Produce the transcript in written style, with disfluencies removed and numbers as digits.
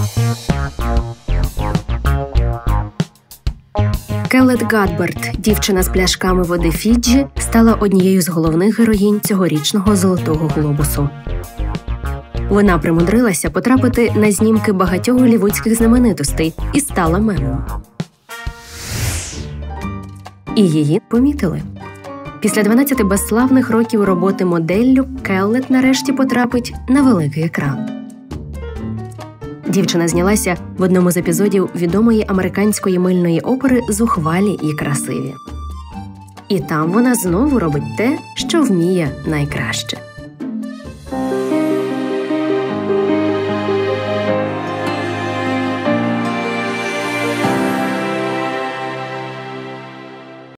Келлет Гадберт, дівчина з пляшками води Фіджі, стала однією з головних героїнь цьогорічного «Золотого глобусу». Вона примудрилася потрапити на знімки багатьох голлівудських знаменитостей і стала мемом. І її помітили. Після 12 безславних років роботи моделлю Келлет нарешті потрапить на великий екран. Дівчина знялася в одному з епізодів відомої американської мильної опери «Зухвалі і красиві». І там вона знову робить те, що вміє найкраще.